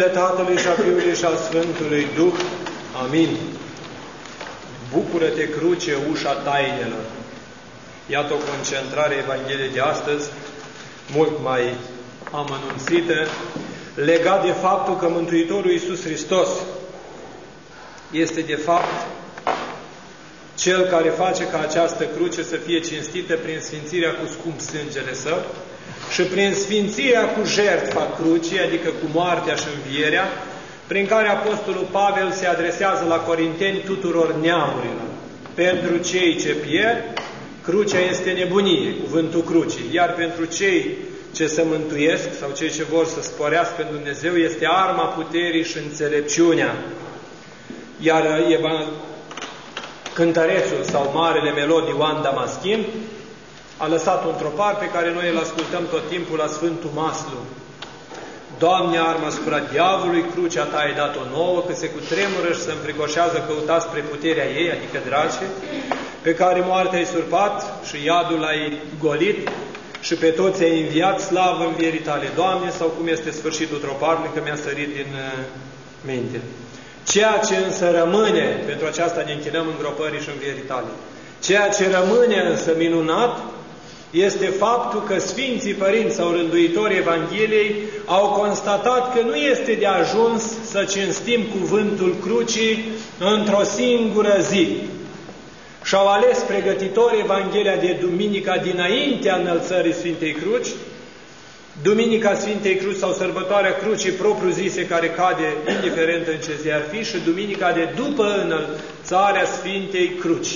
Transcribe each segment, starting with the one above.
numele Tatălui și a Fiului și a Sfântului Duh. Amin. Bucură-te, cruce, ușa tainelor. Iată o concentrare Evangheliei de astăzi, mult mai amănunțită, legat de faptul că Mântuitorul Iisus Hristos este de fapt Cel care face ca această cruce să fie cinstită prin sfințirea cu scump sângele Său și prin sfințirea cu jertfa crucii, adică cu moartea și învierea, prin care Apostolul Pavel se adresează la Corinteni tuturor neamurilor. Pentru cei ce pierd, crucea este nebunie, cuvântul crucii, iar pentru cei ce se mântuiesc sau cei ce vor să sporească în Dumnezeu este arma puterii și înțelepciunea. Iar cântărețul sau marele melod Ioan Damaschin a lăsat un tropar pe care noi îl ascultăm tot timpul la Sfântul Maslu. Doamne, arma asupra diavolului, crucea Ta ai dat-o nouă, că se cutremură și se înfricoșează, căutați spre puterea ei, adică drace, pe care moartea ai surpat și iadul ai golit și pe toți ai înviat, slavă învierii Tale, Doamne, sau cum este sfârșitul troparului, că mi-a sărit din minte. Ceea ce însă rămâne, pentru aceasta ne închinăm îngropării și învierii Tale, ceea ce rămâne însă minunat este faptul că Sfinții Părinți sau rânduitorii Evangheliei au constatat că nu este de ajuns să cinstim cuvântul crucii într-o singură zi. Și-au ales pregătitorii Evanghelia de duminica dinaintea înălțării Sfintei Cruci, Duminica Sfintei Cruci sau Sărbătoarea Crucii propriu-zise, care cade indiferent în ce zi ar fi, și Duminica de după înălțarea Sfintei Cruci.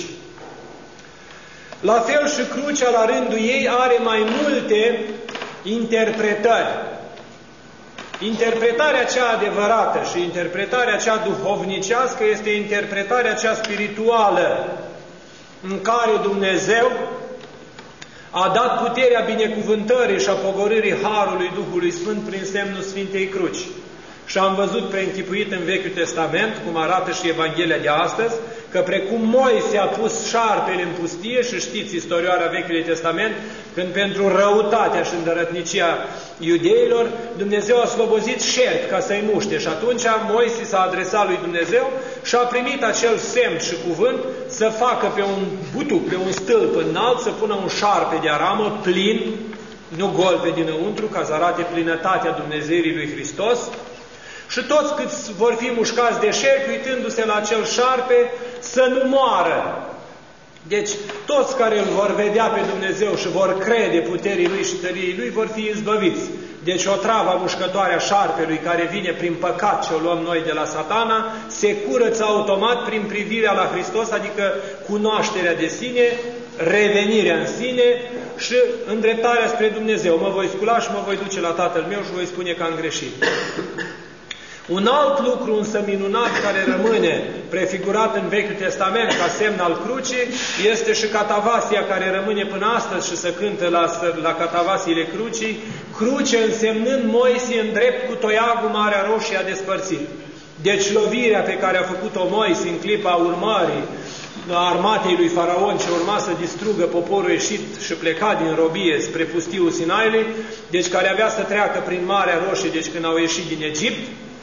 La fel și crucea, la rândul ei, are mai multe interpretări. Interpretarea cea adevărată și interpretarea cea duhovnicească este interpretarea cea spirituală, în care Dumnezeu a dat puterea binecuvântării și a pogorârii Harului Duhului Sfânt prin semnul Sfintei Cruci. Și am văzut preînchipuit în Vechiul Testament, cum arată și Evanghelia de astăzi, că precum Moise a pus șarpele în pustie, și știți istorioara Vechiului Testament, când pentru răutatea și îndărătnicia iudeilor, Dumnezeu a slobozit șerpi ca să-i muște. Și atunci Moise s-a adresat lui Dumnezeu și a primit acel semn și cuvânt să facă pe un butuc, pe un stâlp înalt, să pună un șarpe de aramă plin, nu gol pe dinăuntru, ca să arate plinătatea Dumnezeirii lui Hristos. Și toți câți vor fi mușcați de șerpi, uitându-se la acel șarpe, să nu moară. Deci, toți care îl vor vedea pe Dumnezeu și vor crede puterii Lui și tăriei Lui, vor fi izbăviți. Deci, o travă mușcătoare a șarpelui, care vine prin păcat ce o luăm noi de la Satana, se curăță automat prin privirea la Hristos, adică cunoașterea de sine, revenirea în sine și îndreptarea spre Dumnezeu. Mă voi scula și mă voi duce la Tatăl meu și voi spune că am greșit. Un alt lucru însă minunat care rămâne prefigurat în Vechiul Testament ca semn al crucii este și catavasia, care rămâne până astăzi și se cântă la catavasiile crucii, cruce însemnând Moise îndrept cu toiagul Marea Roșie a despărțit. Deci lovirea pe care a făcut-o Moise în clipa urmării armatei lui Faraon, ce urma să distrugă poporul ieșit și plecat din robie spre pustiul Sinaiului, deci care avea să treacă prin Marea Roșie, deci când au ieșit din Egipt,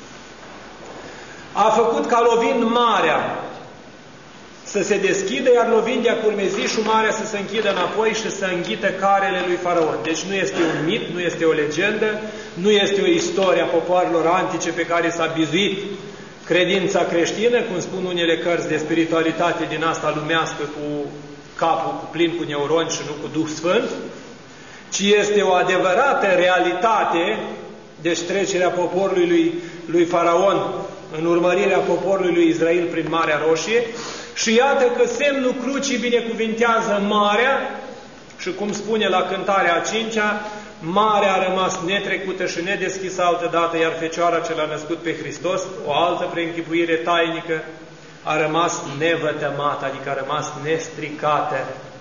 a făcut ca lovind marea să se deschidă, iar lovind de-a curmezișul, marea să se închidă înapoi și să înghită carele lui Faraon. Deci nu este un mit, nu este o legendă, nu este o istorie a popoarelor antice pe care s-a bizuit credința creștină, cum spun unele cărți de spiritualitate din asta lumească, cu capul plin cu neuroni și nu cu Duh Sfânt, ci este o adevărată realitate, deci trecerea poporului lui Faraon în urmărirea poporului lui Israel prin Marea Roșie. Și iată că semnul crucii binecuvintează marea și, cum spune la cântarea a cincea, marea a rămas netrecută și nedeschisă altădată, iar Fecioara ce l-a născut pe Hristos, o altă preînchipuire tainică, a rămas nevătămată, adică a rămas nestricată.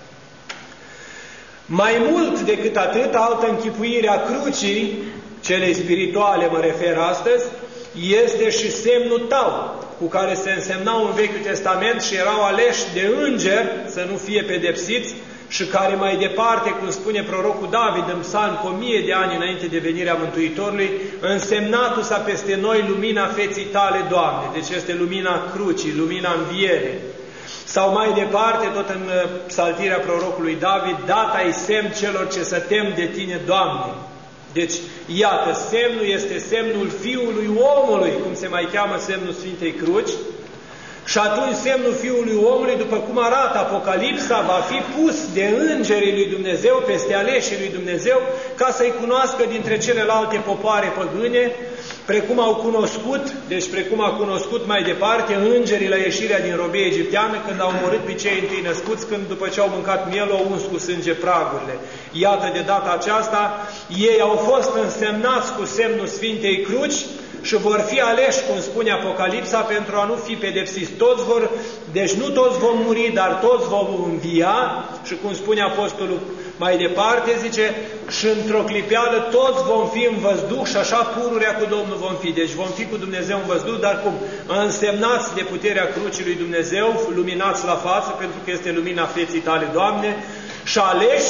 Mai mult decât atât, altă închipuire a crucii, celei spirituale mă refer astăzi, este și semnul tau, cu care se însemnau în Vechiul Testament și erau aleși de îngeri să nu fie pedepsiți, și care mai departe, cum spune prorocul David în Psalm, cu 1000 de ani înainte de venirea Mântuitorului, însemnatu s-a peste noi lumina feții Tale, Doamne. Deci este lumina crucii, lumina învierii. Sau mai departe, tot în psaltirea prorocului David, dat ai semn celor ce se tem de Tine, Doamne. Deci, iată, semnul este semnul Fiului Omului, cum se mai cheamă semnul Sfintei Cruci, și atunci semnul Fiului Omului, după cum arată Apocalipsa, va fi pus de îngerii lui Dumnezeu peste aleșii lui Dumnezeu, ca să-i cunoască dintre celelalte popoare păgâne, precum au cunoscut, deci precum a cunoscut mai departe îngerii la ieșirea din robie egipteană, când au omorât pe cei întâi născuți, când după ce au mâncat miel, au uns cu sânge pragurile. Iată, de data aceasta, ei au fost însemnați cu semnul Sfintei Cruci și vor fi aleși, cum spune Apocalipsa, pentru a nu fi pedepsiți. Deci nu toți vom muri, dar toți vom învia, și cum spune Apostolul mai departe, zice, și într-o clipeală toți vom fi în văzduh și așa pururea cu Domnul vom fi. Deci vom fi cu Dumnezeu în văzduh, dar cum? Însemnați de puterea crucii lui Dumnezeu, luminați la față, pentru că este lumina feții Tale, Doamne, și aleși,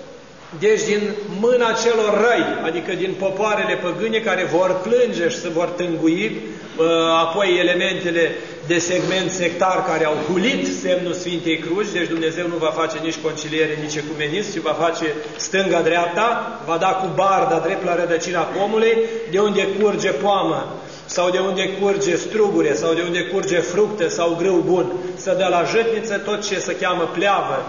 deci din mâna celor răi, adică din popoarele păgâne care vor plânge și se vor tângui, apoi elementele de segment sectar care au hulit semnul Sfintei Cruci, deci Dumnezeu nu va face nici conciliere, nici ecumenism, ci va face stânga-dreapta, va da cu barda drept la rădăcina pomului, de unde curge poamă, sau de unde curge strugure, sau de unde curge fructe sau grâu bun, să dă la jătniță tot ce se cheamă pleavă,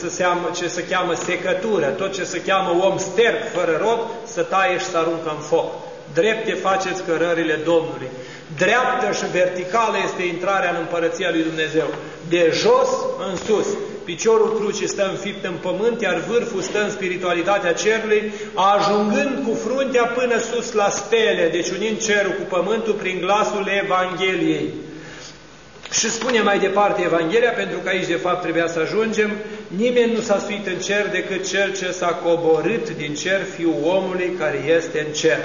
ce se cheamă secătură, tot ce se cheamă om sterp fără rod, să taie și să aruncă în foc. Drepte faceți cărările Domnului. Dreaptă și verticală este intrarea în Împărăția lui Dumnezeu. De jos în sus. Piciorul crucii stă înfipt în pământ, iar vârful stă în spiritualitatea cerului, ajungând cu fruntea până sus la stele, deci unind cerul cu pământul prin glasul Evangheliei. Și spune mai departe Evanghelia, pentru că aici de fapt trebuia să ajungem, nimeni nu s-a suit în cer decât cel ce s-a coborât din cer, Fiul omului care este în cer.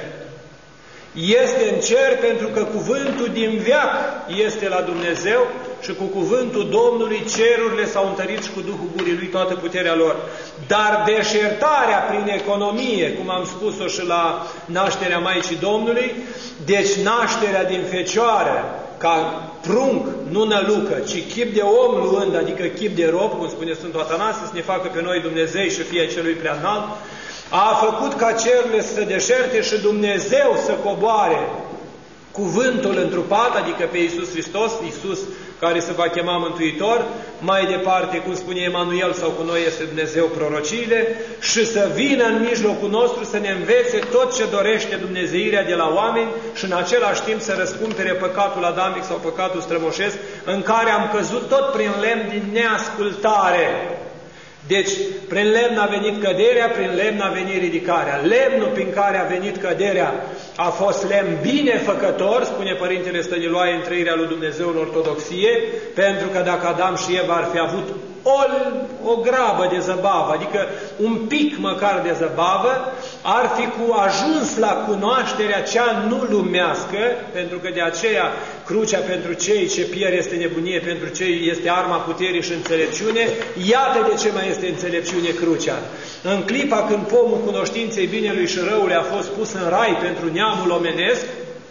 Este în cer pentru că cuvântul din veac este la Dumnezeu și cu cuvântul Domnului cerurile s-au întărit și cu Duhul Gurii Lui toată puterea lor. Dar deșertarea prin economie, cum am spus-o și la nașterea Maicii Domnului, deci nașterea din fecioară, ca prunc, nu nălucă, ci chip de om luând, adică chip de rob, cum spune Sfântul Atanasie, să ne facă pe noi Dumnezei și fie celui prea înalt, a făcut ca cerurile să se deșerte și Dumnezeu să coboare cuvântul întrupat, adică pe Iisus Hristos, Iisus care se va chema Mântuitor, mai departe, cum spune Emanuel, sau cu noi este Dumnezeu prorociile, și să vină în mijlocul nostru să ne învețe tot ce dorește dumnezeirea de la oameni și în același timp să răscumpere păcatul adamic sau păcatul strămoșesc, în care am căzut tot prin lemn din neascultare. Deci, prin lemn a venit căderea, prin lemn a venit ridicarea. Lemnul prin care a venit căderea a fost lemn binefăcător, spune Părintele Stăniloae în Trăirea lui Dumnezeu în Ortodoxie, pentru că dacă Adam și Eva ar fi avut o grabă de zăbavă, adică un pic măcar de zăbavă, ar fi ajuns la cunoașterea cea nu lumească, pentru că de aceea crucea pentru cei ce pierd este nebunie, pentru cei este arma puterii și înțelepciune. Iată de ce mai este înțelepciune crucea. În clipa când pomul cunoștinței binelui și răului a fost pus în rai pentru neamul omenesc,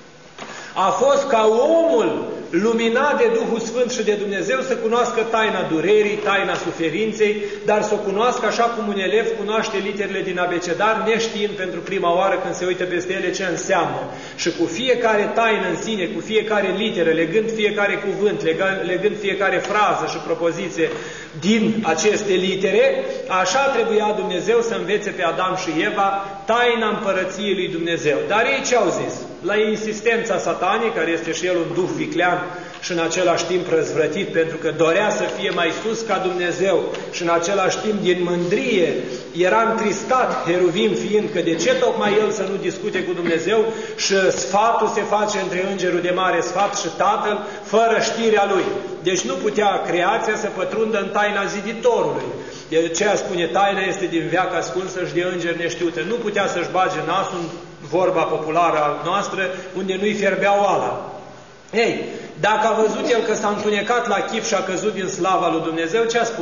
a fost ca omul luminat de Duhul Sfânt și de Dumnezeu să cunoască taina durerii, taina suferinței, dar să o cunoască așa cum un elev cunoaște literele din abecedar, neștiind pentru prima oară când se uită peste ele ce înseamnă. Și cu fiecare taină în sine, cu fiecare literă, legând fiecare cuvânt, legând fiecare frază și propoziție din aceste litere, așa trebuia Dumnezeu să învețe pe Adam și Eva taina Împărăției lui Dumnezeu. Dar ei ce au zis? La insistența satanii, care este și el un duh viclean și în același timp răzvrătit, pentru că dorea să fie mai sus ca Dumnezeu și în același timp din mândrie era întristat, heruvim fiind, că de ce tocmai el să nu discute cu Dumnezeu și sfatul se face între îngerul de mare sfat și Tatăl fără știrea lui. Deci nu putea creația să pătrundă în taina ziditorului. De aceea spune, taina este din veac ascunsă și de îngeri neștiute. Nu putea să-și bage nasul în vorba populară a noastră, unde nu-i fierbea oala. Ei, dacă a văzut el că s-a întunecat la chip și a căzut din slava lui Dumnezeu, ce a spus?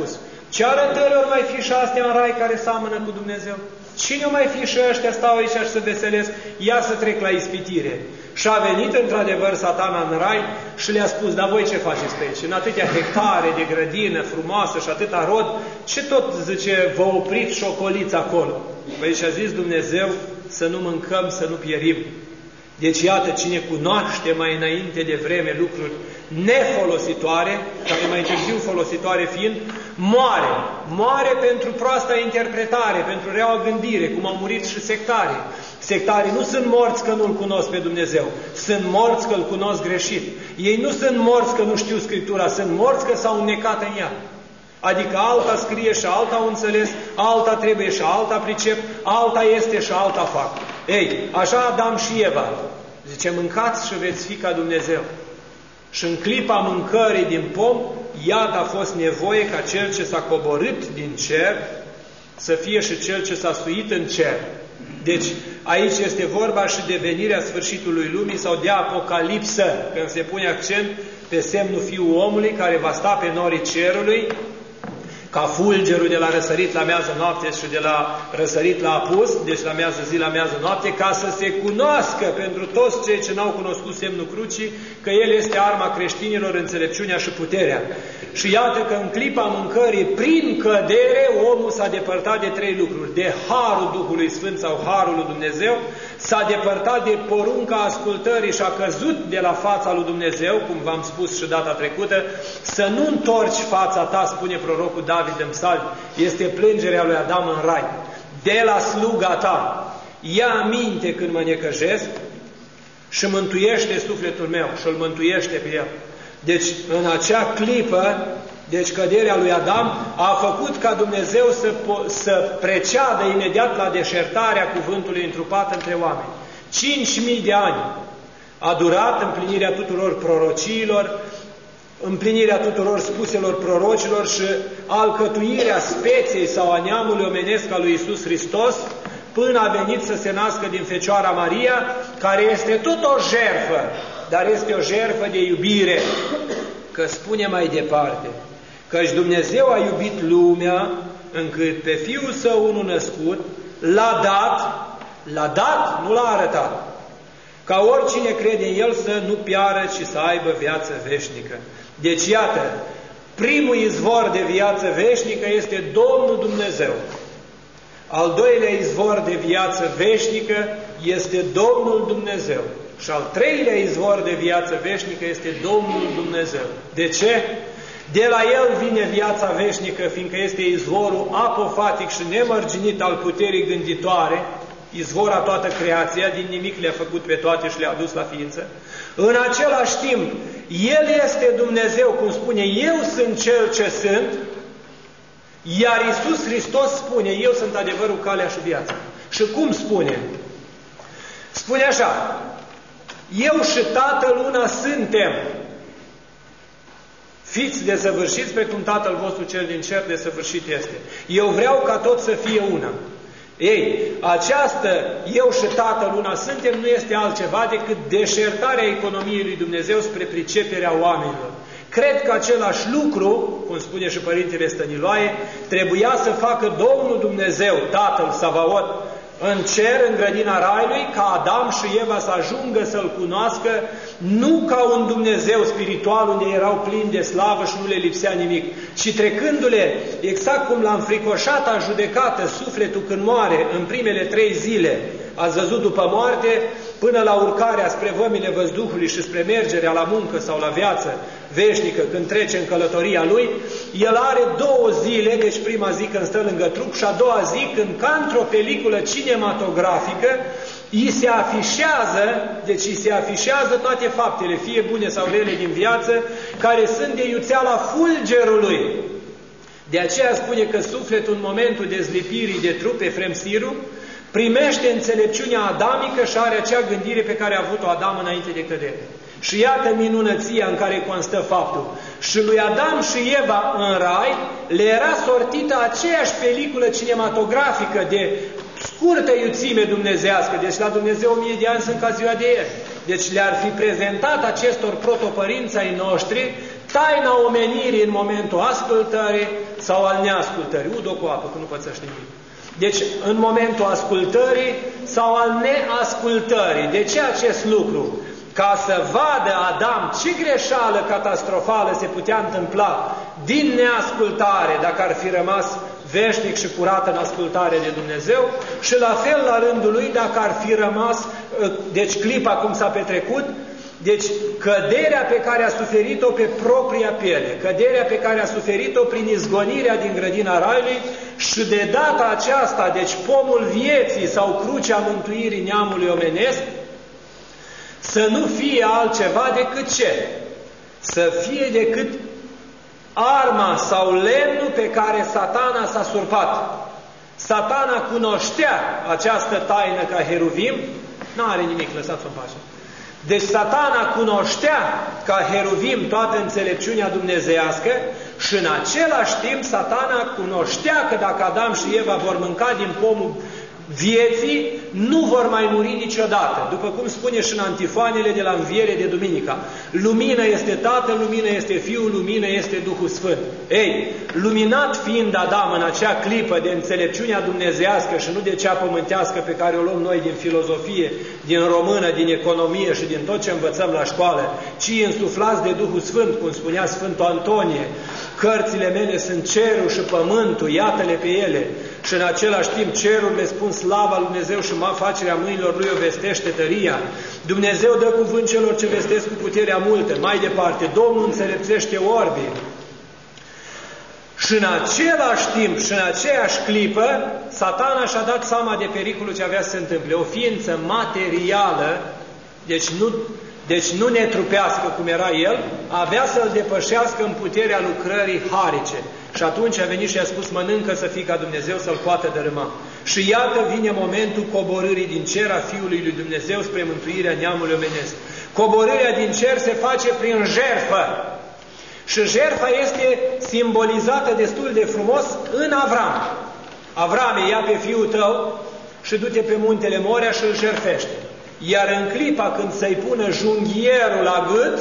Ce arătări ori mai fi și astea în rai care seamănă cu Dumnezeu? Cine o mai fi și ăștia stau aici și se veselesc? Ia să trec la ispitire. Și a venit într-adevăr Satana în rai și le-a spus, dar voi ce faceți pe aici? În atâtea hectare de grădină frumoasă și atâta rod, ce tot, zice, vă opriți și ocoliți acolo? Păi și-a zis Dumnezeu să nu mâncăm, să nu pierim. Deci iată, cine cunoaște mai înainte de vreme lucruri nefolositoare, care mai târziu folositoare fiind, moare. Moare pentru proasta interpretare, pentru reaua gândire, cum au murit și sectarii. Sectarii nu sunt morți că nu-L cunosc pe Dumnezeu, sunt morți că Îl cunosc greșit. Ei nu sunt morți că nu știu Scriptura, sunt morți că s-au înnecat în ea. Adică alta scrie și alta au înțeles, alta trebuie și alta pricep, alta este și alta fac. Ei, așa Adam și Eva. Zice, mâncați și veți fi ca Dumnezeu. Și în clipa mâncării din pom, iată a fost nevoie ca cel ce s-a coborât din cer să fie și cel ce s-a suit în cer. Deci, aici este vorba și de venirea sfârșitului lumii sau de apocalipsă, când se pune accent pe semnul Fiul omului care va sta pe norii cerului, ca fulgerul de la răsărit la miază noapte și de la răsărit la apus, deci la miază zi, la miază noapte, ca să se cunoască pentru toți cei ce n-au cunoscut semnul crucii, că El este arma creștinilor, înțelepciunea și puterea. Și iată că în clipa mâncării, prin cădere, omul s-a depărtat de trei lucruri. De harul Duhului Sfânt sau harul lui Dumnezeu, s-a depărtat de porunca ascultării și a căzut de la fața lui Dumnezeu, cum v-am spus și data trecută, să nu întorci fața ta, spune prorocul David în Psalmi, este plângerea lui Adam în rai. De la sluga ta, ia aminte când mă necăjesc și mântuiește sufletul meu și îl mântuiește pe el. Deci, în acea clipă, deci căderea lui Adam a făcut ca Dumnezeu să preceadă imediat la deșertarea cuvântului întrupat între oameni. 5.000 de ani a durat împlinirea tuturor prorociilor, împlinirea tuturor spuselor prorocilor și alcătuirea speției sau a neamului omenesc al lui Iisus Hristos, până a venit să se nască din Fecioara Maria, care este tot o jertfă, dar este o jertfă de iubire. Că spune mai departe, căci Dumnezeu a iubit lumea încât pe Fiul Său unul născut l-a dat, nu l-a arătat, ca oricine crede în El să nu piară, ci să aibă viață veșnică. Deci iată, primul izvor de viață veșnică este Domnul Dumnezeu. Al doilea izvor de viață veșnică este Domnul Dumnezeu. Și al treilea izvor de viață veșnică este Domnul Dumnezeu. De ce? De la El vine viața veșnică, fiindcă este izvorul apofatic și nemărginit al puterii gânditoare, izvor a toată creația, din nimic le-a făcut pe toate și le-a dus la ființă. În același timp, El este Dumnezeu, cum spune, Eu sunt Cel ce sunt, iar Iisus Hristos spune, Eu sunt adevărul, calea și viața. Și cum spune? Spune așa, Eu și Tatăl una suntem. Fiți desăvârșiți precum Tatăl vostru cel din cer desăvârșit este. Eu vreau ca tot să fie una. Ei, această Eu și Tatăl una suntem nu este altceva decât deșertarea economiei lui Dumnezeu spre priceperea oamenilor. Cred că același lucru, cum spune și Părintele Stăniloae, trebuia să facă Domnul Dumnezeu, Tatăl Savaot, în cer, în grădina Raiului, ca Adam și Eva să ajungă să-L cunoască, nu ca un Dumnezeu spiritual unde erau plini de slavă și nu le lipsea nimic, ci trecându-le, exact cum la înfricoșata judecată sufletul când moare în primele 3 zile, ați văzut după moarte, până la urcarea spre vămile văzduhului și spre mergerea la muncă sau la viață veșnică, când trece în călătoria lui, el are 2 zile, deci prima zi când stă lângă trup și a doua zi când, ca într-o peliculă cinematografică, îi se afișează, deci îi se afișează toate faptele, fie bune sau rele din viață, care sunt de iuțeala fulgerului. De aceea spune că sufletul în momentul dezlipirii de trup, Efrem Siru, primește înțelepciunea adamică și are acea gândire pe care a avut-o Adam înainte de cădere. Și iată minunăția în care constă faptul. Și lui Adam și Eva în rai le era sortită aceeași peliculă cinematografică de scurtă iuțime dumnezească. Deci la Dumnezeu 1000 de ani sunt ca ziua de ieri. Deci le-ar fi prezentat acestor protopărinți ai noștri taina omenirii în momentul ascultării sau al neascultării. Udo cu apă, că nu pățește nimic. Deci, în momentul ascultării sau al neascultării. De ce acest lucru? Ca să vadă Adam ce greșeală catastrofală se putea întâmpla din neascultare, dacă ar fi rămas veșnic și curat în ascultare de Dumnezeu, și la fel la rândul lui dacă ar fi rămas, deci clipa cum s-a petrecut, deci căderea pe care a suferit-o pe propria piele, căderea pe care a suferit-o prin izgonirea din grădina Raiului, și de data aceasta, deci pomul vieții sau crucea mântuirii neamului omenesc, să nu fie altceva decât ce? Să fie decât arma sau lemnul pe care Satana s-a surpat. Satana cunoștea această taină ca heruvim, n-are nimic, lăsați-o în pace. Deci Satana cunoștea ca heruvim toată înțelepciunea dumnezeiască și în același timp Satana cunoștea că dacă Adam și Eva vor mânca din pomul vieții, nu vor mai muri niciodată. După cum spune și în antifoanele de la înviere de duminica. Lumină este Tatăl, lumină este Fiul, lumină este Duhul Sfânt. Ei, luminat fiind Adam în acea clipă de înțelepciunea dumnezeiască și nu de cea pământească pe care o luăm noi din filozofie, din română, din economie și din tot ce învățăm la școală, ci însuflați de Duhul Sfânt, cum spunea Sfântul Antonie, cărțile mele sunt cerul și pământul, iată-le pe ele. Și în același timp cerurile spun slava lui Dumnezeu și facerea mâinilor Lui o vestește tăria. Dumnezeu dă cuvânt celor ce vestesc cu puterea multă. Mai departe, Domnul înțelepțește orbii. Și în același timp și în aceeași clipă, Satana și-a dat seama de pericolul ce avea să se întâmple. O ființă materială, deci nu netrupească cum era el, avea să-l depășească în puterea lucrării harice. Și atunci a venit și a spus, mănâncă să fii ca Dumnezeu, să-l poată dărâma. Și iată vine momentul coborârii din cer a Fiului lui Dumnezeu spre mântuirea neamului omenesc. Coborârea din cer se face prin jertfă. Și jertfa este simbolizată destul de frumos în Avram. Avrame, ia pe fiul tău și du-te pe muntele Moria și îl jertfește. Iar în clipa când să-i pună junghierul la gât,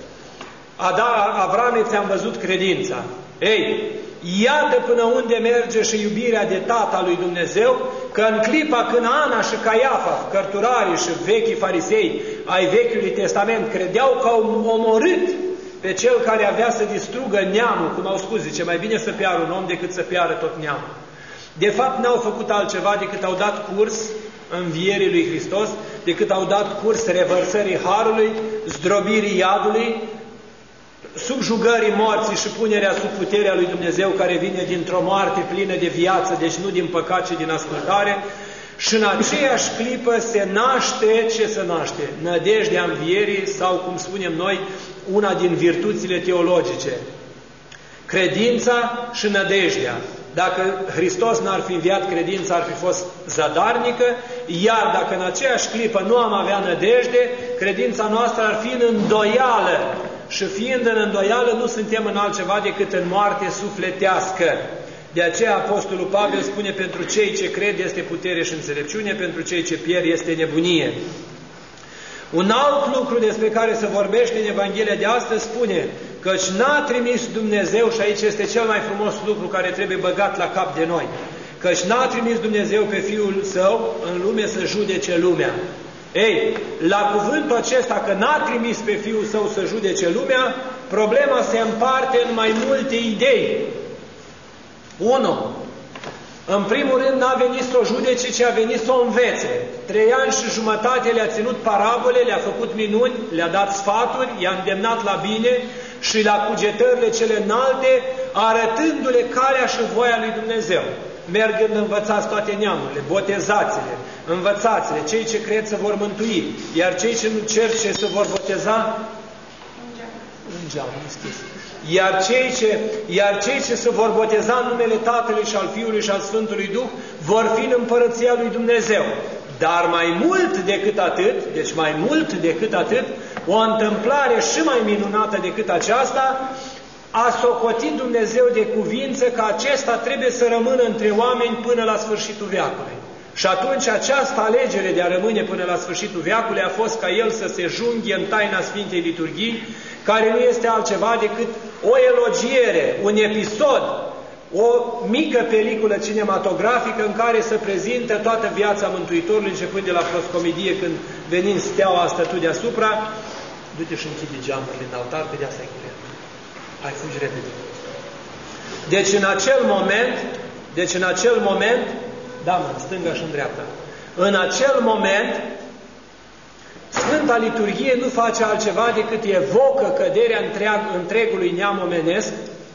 Avrame, ți-am văzut credința. Ei, iată până unde merge și iubirea de Tata lui Dumnezeu, că în clipa când Ana și Caiafa, cărturarii și vechii farisei ai Vechiului Testament, credeau că au omorât pe cel care avea să distrugă neamul, cum au spus, zice, mai bine să piară un om decât să piară tot neamul. De fapt, n-au făcut altceva decât au dat curs învierii lui Hristos, decât au dat curs revărsării harului, zdrobirii iadului, subjugării morții și punerea sub puterea lui Dumnezeu care vine dintr-o moarte plină de viață, deci nu din păcat, ci din ascultare. Și în aceeași clipă se naște, ce se naște? Nădejdea învierii sau, cum spunem noi, una din virtuțile teologice. Credința și nădejdea. Dacă Hristos n-ar fi înviat, credința ar fi fost zadarnică, iar dacă în aceeași clipă nu am avea nădejde, credința noastră ar fi în îndoială. Și fiind în îndoială, nu suntem în altceva decât în moarte sufletească. De aceea Apostolul Pavel spune, pentru cei ce cred este putere și înțelepciune, pentru cei ce pierd este nebunie. Un alt lucru despre care se vorbește în Evanghelia de astăzi spune, căci n-a trimis Dumnezeu, și aici este cel mai frumos lucru care trebuie băgat la cap de noi, căci n-a trimis Dumnezeu pe Fiul Său în lume să judece lumea. Ei, la cuvântul acesta că n-a trimis pe Fiul Său să judece lumea, problema se împarte în mai multe idei. 1. În primul rând n-a venit să o judece, ci a venit să o învețe. 3 ani și jumătate le-a ținut parabole, le-a făcut minuni, le-a dat sfaturi, i-a îndemnat la bine și la cugetările cele înalte, arătându-le calea și voia lui Dumnezeu. Mergând, învățați toate neamurile, botezați-le, învățați-le, cei ce cred se vor mântui, iar cei ce nu cer ce se vor boteza, în geam, deschis. Iar cei ce se vor boteza în numele Tatălui și al Fiului și al Sfântului Duh vor fi în împărăția lui Dumnezeu. Dar mai mult decât atât, deci mai mult decât atât, o întâmplare și mai minunată decât aceasta, a socotit Dumnezeu de cuvință că acesta trebuie să rămână între oameni până la sfârșitul veacului. Și atunci această alegere de a rămâne până la sfârșitul veacului a fost ca El să se junghie în taina Sfintei Liturghii, care nu este altceva decât o elogiere, un episod, o mică peliculă cinematografică în care se prezintă toată viața Mântuitorului, începând de la proscomidie, când venind steaua a stătut deasupra. Du-te și închide geamurile în altar, pe de-asta e curent. Hai, fugi repede. Deci în acel moment, da, mă, în stânga și în dreapta, în acel moment, Sfânta Liturghie nu face altceva decât evocă căderea întregului neam omenesc,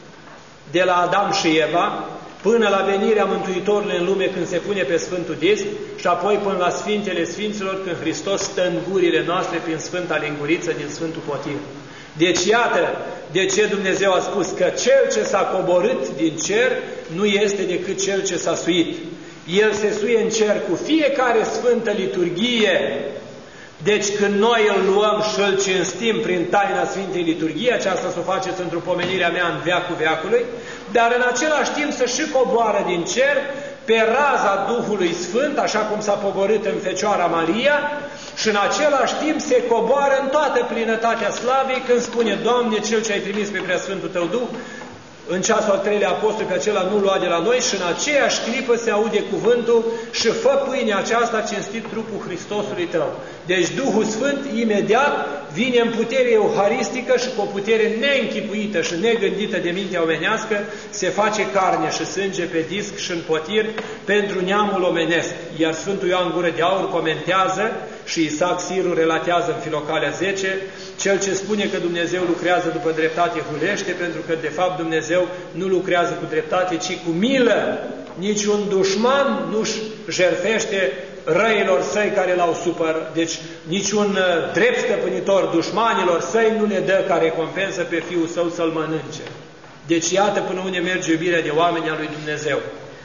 de la Adam și Eva, până la venirea Mântuitorului în lume când se pune pe Sfântul Disc și apoi până la Sfintele Sfinților când Hristos stă în gurile noastre prin Sfânta Linguriță din Sfântul Potir. Deci iată de ce Dumnezeu a spus că Cel ce s-a coborât din cer nu este decât Cel ce s-a suit. El se suie în cer cu fiecare Sfântă Liturghie. Deci când noi îl luăm și îl cinstim prin taina Sfintei Liturghii, aceasta să o faceți într-o pomenirea mea în veacul veacului, dar în același timp să și coboară din cer pe raza Duhului Sfânt, așa cum s-a pogorât în Fecioara Maria, și în același timp se coboară în toată plinătatea slavei când spune: Doamne, Cel ce ai trimis pe Preasfântul Tău Duh, în ceasul al treilea apostol, pe acela nu lua de la noi, și în aceeași clipă se aude cuvântul: și fă pâinea aceasta cinstit trupul Hristosului tău. Deci Duhul Sfânt imediat vine în putere euharistică și cu o putere neînchipuită și negândită de mintea omenească se face carne și sânge pe disc și în potir pentru neamul omenesc. Iar Sfântul Ioan Gură de Aur comentează și Isaac Siru relatează în Filocalea 10: cel ce spune că Dumnezeu lucrează după dreptate hulește, pentru că de fapt Dumnezeu nu lucrează cu dreptate, ci cu milă. Niciun dușman nu-și jertfește răilor săi care l-au supărat. Deci niciun drept stăpânitor dușmanilor săi nu le dă ca recompensă pe Fiul Său să-l mănânce. Deci iată până unde merge iubirea de oameni a lui Dumnezeu.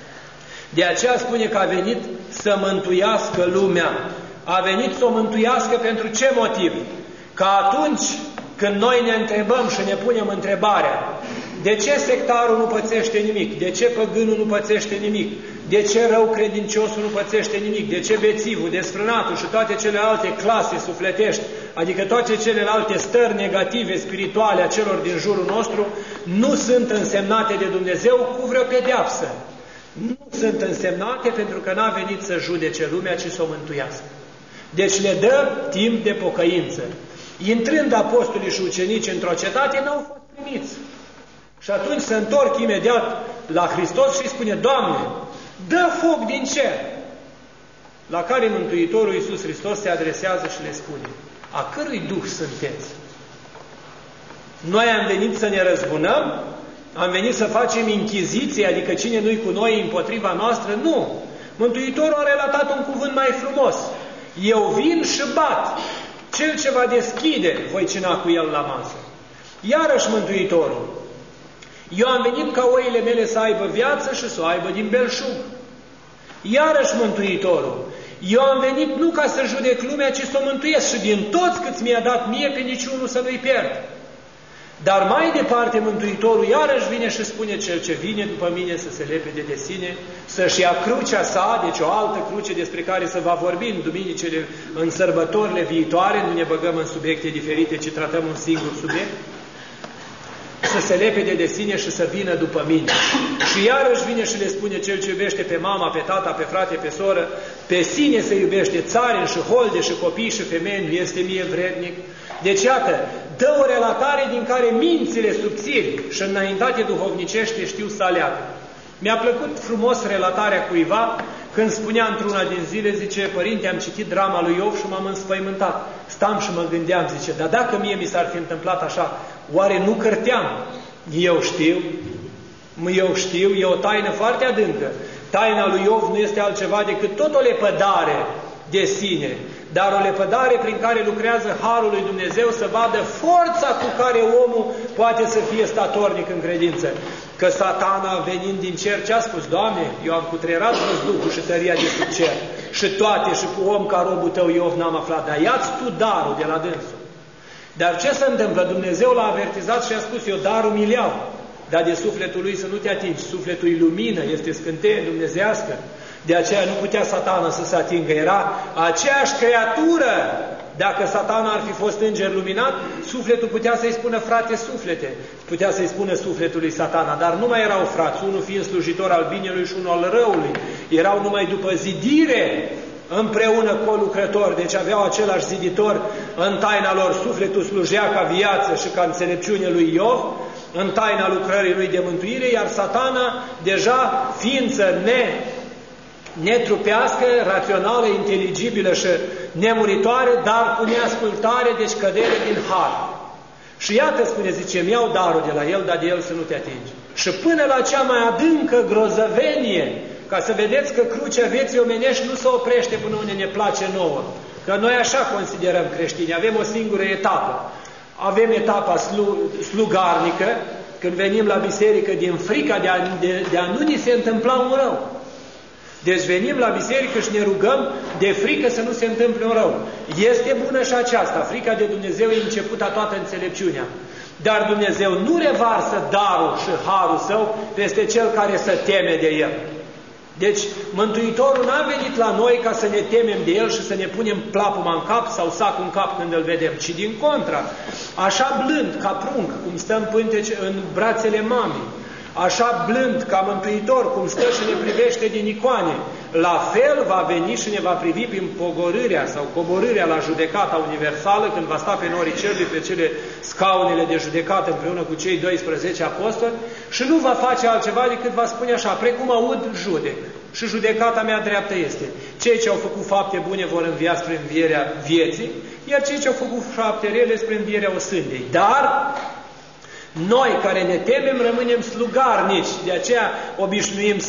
De aceea spune că a venit să mântuiască lumea. A venit să o mântuiască pentru ce motiv? Ca atunci când noi ne întrebăm și ne punem întrebarea: de ce sectarul nu pățește nimic? De ce păgânul nu pățește nimic? De ce rău credinciosul nu pățește nimic? De ce bețivul, desfrânatul și toate celelalte clase sufletești, adică toate celelalte stări negative spirituale a celor din jurul nostru, nu sunt însemnate de Dumnezeu cu vreo pedeapsă? Nu sunt însemnate pentru că n-a venit să judece lumea, ci să o mântuiască. Deci le dă timp de pocăință. Intrând apostolii și ucenicii într-o cetate, n-au fost primiți. Și atunci se întorc imediat la Hristos și îi spune: Doamne, dă foc din cer. La care Mântuitorul Iisus Hristos se adresează și le spune: a cărui duh sunteți? Noi am venit să ne răzbunăm? Am venit să facem inchiziție, adică cine nu-i cu noi împotriva noastră? Nu! Mântuitorul a relatat un cuvânt mai frumos: eu vin și bat. Cel ce va deschide, voi cina cu el la masă. Iarăși Mântuitorul: eu am venit ca oile mele să aibă viață și să o aibă din belșug. Iarăși Mântuitorul: eu am venit nu ca să judec lumea, ci să o mântuiesc și din toți câți mi-a dat mie, pe niciunul să nu-i pierd. Dar mai departe Mântuitorul iarăși vine și spune: cel ce vine după mine să se lepede de sine, să-și ia crucea sa, deci o altă cruce despre care se va vorbi în duminicile, în sărbătorile viitoare, nu ne băgăm în subiecte diferite, ci tratăm un singur subiect, să se lepede de sine și să vină după mine. Și iarăși vine și le spune: cel ce iubește pe mama, pe tata, pe frate, pe soră, pe sine se iubește, țareni și holde și copii și femei, nu este mie vrednic. Deci iată, dă o relatare din care mințile subțiri și înaintate duhovnicește știu să aleagă. Mi-a plăcut frumos relatarea cuiva când spunea într-una din zile, zice: părinte, am citit drama lui Iov și m-am înspăimântat. Stam și mă gândeam, zice: dar dacă mie mi s-ar fi întâmplat așa, oare nu cârteam? Eu știu, e o taină foarte adâncă. Taina lui Iov nu este altceva decât tot o lepădare de sine, dar o lepădare prin care lucrează Harul lui Dumnezeu să vadă forța cu care omul poate să fie statornic în credință. Că Satana, venind din cer, ce a spus? Doamne, eu am cutreierat văzduhul și tăria de sub cer și toate, și cu om ca robul tău Iov n-am aflat, dar ia-ți tu darul de la dânsul. Dar ce se întâmplă? Dumnezeu l-a avertizat și a spus: eu darul mi-l iau, dar de sufletul lui să nu te atingi. Sufletul e lumină, este scânteie dumnezească. De aceea nu putea Satana să se atingă. Era aceeași creatură Dacă Satana ar fi fost înger luminat, sufletul putea să-i spună frate suflete, putea să-i spună sufletului Satana, dar nu mai erau frați, unul fiind slujitor al binelui și unul al răului. Erau numai după zidire împreună colucrători, deci aveau același ziditor în taina lor. Sufletul slujea ca viață și ca înțelepciune lui Iov, în taina lucrării lui de mântuire, iar Satana, deja ființă netrupească, rațională, inteligibilă și nemuritoare, dar cu neascultare, deci cădere din har. Și iată, spune, zice, îmi iau darul de la el, dar de el să nu te atingi. Și până la cea mai adâncă grozăvenie, ca să vedeți că crucea vieții omenești nu se oprește până unde ne place nouă. Că noi așa considerăm creștini, avem o singură etapă. Avem etapa slugarnică, când venim la biserică din frica de a nu ni se întâmpla un rău. Deci venim la biserică și ne rugăm de frică să nu se întâmple un rău. Este bună și aceasta. Frica de Dumnezeu e începuta toată înțelepciunea. Dar Dumnezeu nu revarsă darul și harul său peste cel care se teme de el. Deci Mântuitorul n-a venit la noi ca să ne temem de el și să ne punem plapuma în cap sau sacul în cap când îl vedem, ci din contra, așa blând ca prunc, cum stă în brațele mamei, așa blând ca Mântuitor, cum stă și ne privește din icoane, la fel va veni și ne va privi prin pogorârea sau coborârea la judecata universală, când va sta pe norii cerului, pe cele scaunele de judecată împreună cu cei 12 apostoli și nu va face altceva decât va spune așa: precum aud, judec. Și judecata mea dreaptă este: cei ce au făcut fapte bune vor învia spre învierea vieții, iar cei ce au făcut fapte rele spre învierea osândei. Dar noi care ne temem rămânem slugarnici, de aceea obișnuim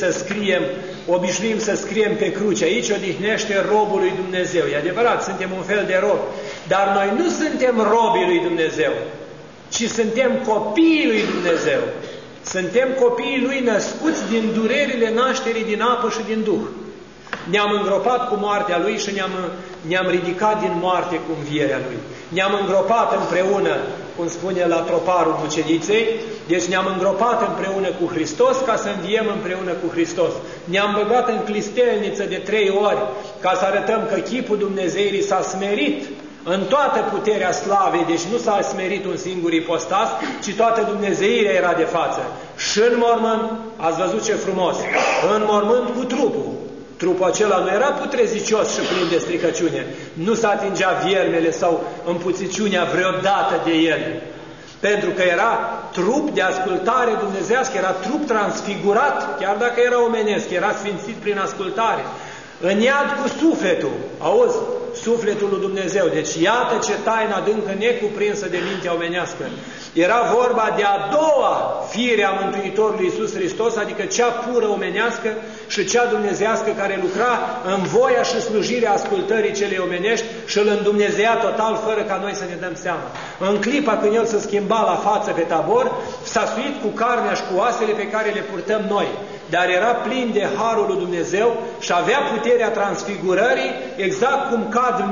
să scriem pe cruce: aici odihnește robul lui Dumnezeu. E adevărat, suntem un fel de robi, dar noi nu suntem robii lui Dumnezeu, ci suntem copiii lui Dumnezeu. Suntem copiii lui născuți din durerile nașterii din apă și din Duh. Ne-am îngropat cu moartea lui și ne-am ridicat din moarte cu învierea lui. Ne-am îngropat împreună, cum spune la troparul muceniței, deci ne-am îngropat împreună cu Hristos ca să înviem împreună cu Hristos. Ne-am băgat în clistelniță de 3 ori ca să arătăm că chipul Dumnezeirii s-a smerit în toată puterea slavei, deci nu s-a smerit un singur ipostas, ci toată Dumnezeirea era de față. Și în mormânt, ați văzut ce frumos, în mormânt cu trupul. Trupul acela nu era putrezicios și plin de stricăciune. Nu se atingea viermele sau împuțiciunea vreodată de el. Pentru că era trup de ascultare dumnezească, era trup transfigurat, chiar dacă era omenesc, era sfințit prin ascultare. În iad cu sufletul, auzi, sufletul lui Dumnezeu. Deci iată ce taină adâncă necuprinsă de mintea omenească. Era vorba de a doua fire a Mântuitorului Iisus Hristos, adică cea pură omenească și cea dumnezească, care lucra în voia și slujirea ascultării celei omenești și îl îndumnezeia total fără ca noi să ne dăm seama. În clipa când El se schimba la față pe Tabor, s-a suit cu carnea și cu oasele pe care le purtăm noi. Dar era plin de harul lui Dumnezeu și avea puterea transfigurării, exact cum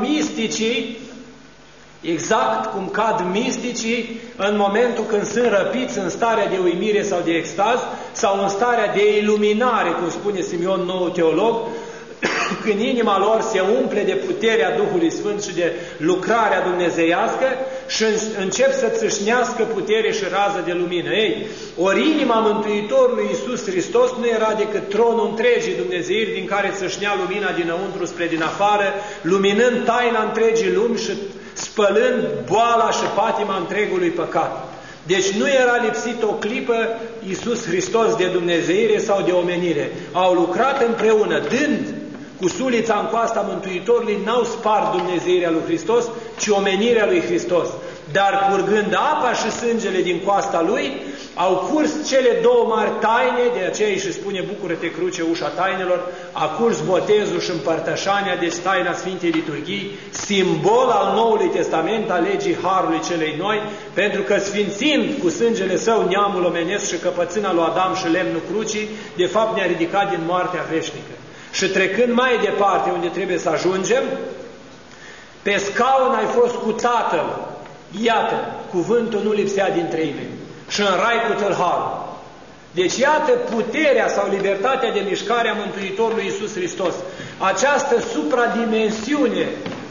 cad misticii în momentul când sunt răpiți în starea de uimire sau de extaz sau în starea de iluminare, cum spune Simeon, nou teolog, când inima lor se umple de puterea Duhului Sfânt și de lucrarea dumnezeiască și încep să țâșnească putere și rază de lumină. Ei, ori inima Mântuitorului Iisus Hristos nu era decât tronul întregii Dumnezeiri din care țâșnea lumina dinăuntru spre din afară, luminând taina întregii lumi și spălând boala și patima întregului păcat. Deci nu era lipsit o clipă Iisus Hristos de dumnezeire sau de omenire. Au lucrat împreună, dând cu sulița în coasta Mântuitorului, n-au spart dumnezeirea lui Hristos, ci omenirea lui Hristos. Dar curgând apa și sângele din coasta lui, au curs cele două mari taine, de aceea îi și spune: bucură-te, cruce, ușa tainelor. A curs botezul și împărtășania, deci taina Sfintei Liturghii, simbol al Noului Testament, al legii Harului celei noi, pentru că sfințind cu sângele său neamul omenesc și căpățâna lui Adam și lemnul crucii, de fapt ne-a ridicat din moartea veșnică. Și trecând mai departe unde trebuie să ajungem, pe scaun ai fost cu Tatăl. Iată, cuvântul nu lipsea din treime. Și în rai cu tâlharul. Deci iată puterea sau libertatea de mișcare a Mântuitorului Iisus Hristos. Această supradimensiune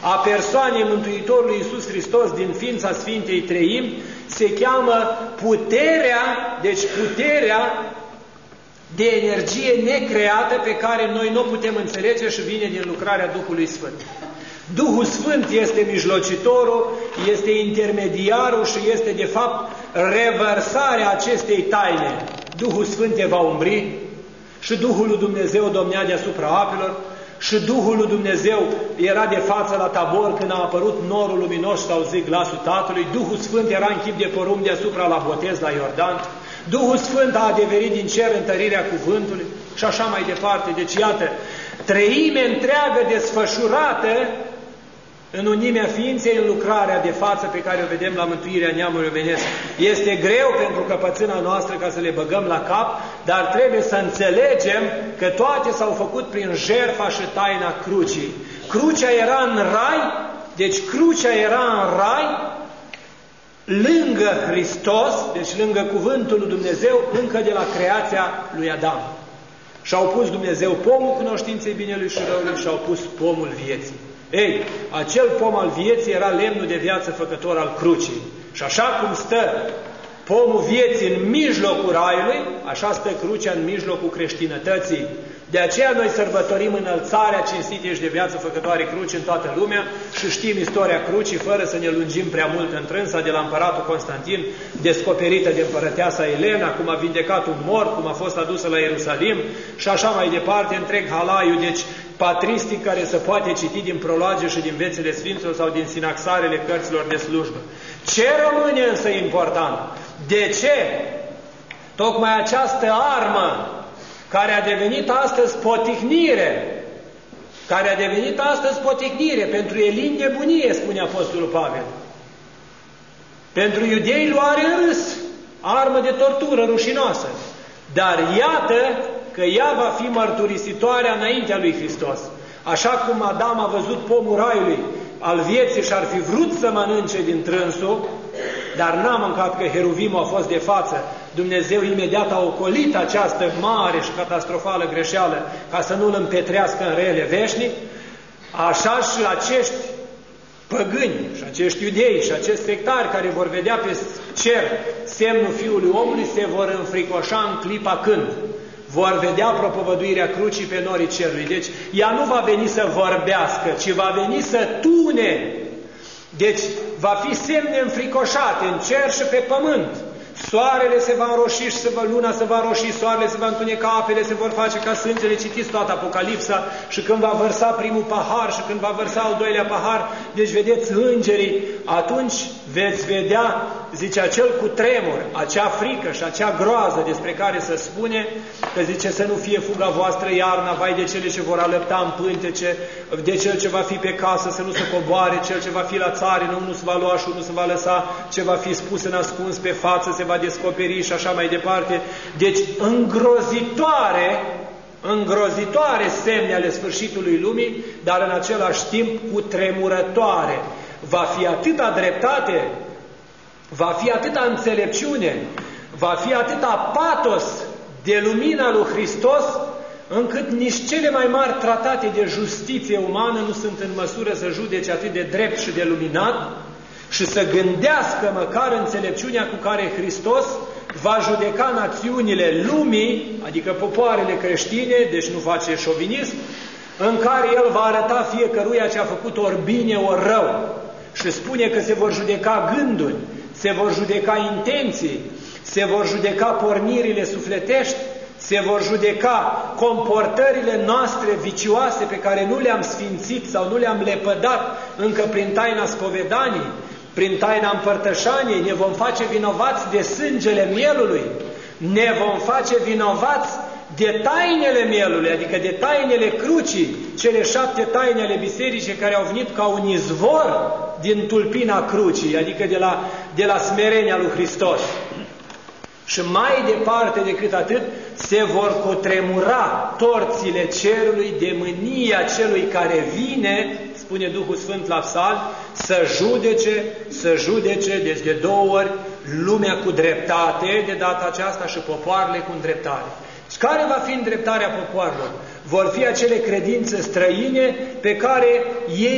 a persoanei Mântuitorului Iisus Hristos din ființa Sfintei Treimi se cheamă puterea, deci puterea de energie necreată pe care noi nu o putem înțelege și vine din lucrarea Duhului Sfânt. Duhul Sfânt este mijlocitorul, este intermediarul și este de fapt revărsarea acestei taine. Duhul Sfânt te va umbri și Duhul lui Dumnezeu domnea deasupra apelor și Duhul lui Dumnezeu era de față la Tabor când a apărut norul luminos și s-auzit glasul Tatălui. Duhul Sfânt era în chip de porumb deasupra la botez la Iordan. Duhul Sfânt a adeverit din cer întărirea cuvântului și așa mai departe. Deci iată, treime întreagă desfășurată în unimea ființei, în lucrarea de față pe care o vedem la mântuirea neamului omenesc. Este greu pentru căpățâna noastră ca să le băgăm la cap, dar trebuie să înțelegem că toate s-au făcut prin jertfa și taina crucii. Crucea era în rai, deci crucea era în rai, lângă Hristos, deci lângă cuvântul lui Dumnezeu, încă de la creația lui Adam. Și-au pus Dumnezeu pomul cunoștinței binelui și răului și-au pus pomul vieții. Ei, acel pom al vieții era lemnul de viață făcător al crucii. Și așa cum stă pomul vieții în mijlocul raiului, așa stă crucea în mijlocul creștinătății. De aceea noi sărbătorim înălțarea cinstită și de viață făcătoare cruci în toată lumea și știm istoria crucii fără să ne lungim prea mult întrânsa, de la împăratul Constantin, descoperită de împărăteasa Elena, cum a vindecat un mort, cum a fost adusă la Ierusalim și așa mai departe, întreg halaiul, deci patristic, care se poate citi din proloage și din viețile Sfinților sau din sinaxarele cărților de slujbă. Ce rămâne însă important? De ce tocmai această armă care a devenit astăzi poticnire, pentru elini de bunie, spune Apostolul Pavel. Pentru iudei luare în râs, armă de tortură rușinoasă. Dar iată că ea va fi mărturisitoarea înaintea lui Hristos. Așa cum Adam a văzut pomul raiului al vieții și ar fi vrut să mănânce din trânsul, dar n-a mâncat că heruvimul a fost de față. Dumnezeu imediat a ocolit această mare și catastrofală greșeală ca să nu îl împetrească în rele veșnic. Așa și acești păgâni și acești iudei și acești sectari care vor vedea pe cer semnul Fiului Omului se vor înfricoșa în clipa când vor vedea propovăduirea crucii pe norii cerului. Deci ea nu va veni să vorbească, ci va veni să tune. Deci va fi semne înfricoșate în cer și pe pământ. Soarele se va înroși și luna se va înroși, soarele se va întuneca, apele se vor face ca sângele, citiți toată Apocalipsa, și când va vărsa primul pahar și când va vărsa al doilea pahar, deci vedeți îngerii, atunci veți vedea, zice, acel cutremur, acea frică și acea groază despre care se spune, că zice să nu fie fuga voastră iarna, vai de cele ce vor alăpta în pântece, de cel ce va fi pe casă să nu se coboare, cel ce va fi la țarină, unul se va lua și unul se va lăsa, ce va fi spus în ascuns pe față se va descoperi și așa mai departe. Deci îngrozitoare semne ale sfârșitului lumii, dar în același timp cutremurătoare. Va fi atâta dreptate, va fi atâta înțelepciune, va fi atâta patos de lumina lui Hristos, încât nici cele mai mari tratate de justiție umană nu sunt în măsură să judece atât de drept și de luminat și să gândească măcar înțelepciunea cu care Hristos va judeca națiunile lumii, adică popoarele creștine, deci nu face șovinism, în care El va arăta fiecăruia ce a făcut ori bine, ori rău. Și spune că se vor judeca gânduri, se vor judeca intenții, se vor judeca pornirile sufletești, se vor judeca comportările noastre vicioase pe care nu le-am sfințit sau nu le-am lepădat încă prin taina spovedanii, prin taina împărtășaniei. Ne vom face vinovați de sângele mielului, ne vom face vinovați de tainele mielului, adică de tainele crucii, cele 7 taine ale bisericii care au venit ca un izvor din tulpina crucii, adică de la smerenia lui Hristos. Și mai departe decât atât, se vor cutremura torțile cerului de mânia celui care vine, spune Duhul Sfânt la Psalm, să judece, deci de 2 ori, lumea cu dreptate de data aceasta și popoarele cu îndreptare. Și care va fi îndreptarea popoarelor? Vor fi acele credințe străine pe care ei